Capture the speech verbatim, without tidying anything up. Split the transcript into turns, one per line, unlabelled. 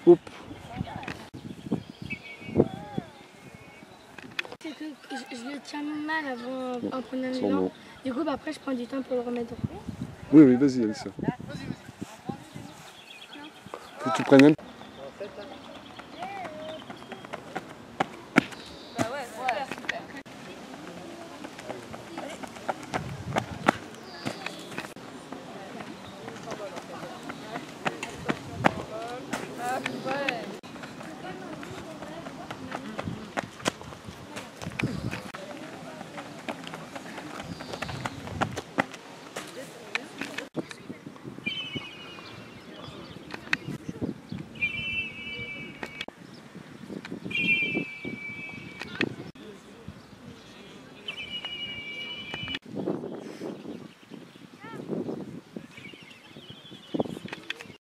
coupe.
C'est que je, je le tiens mal avant en prenant l'élan. Du coup, bah, après, je prends du temps pour le remettre.
Oui, oui, vas-y, Alicia. Faut que tu prennes un...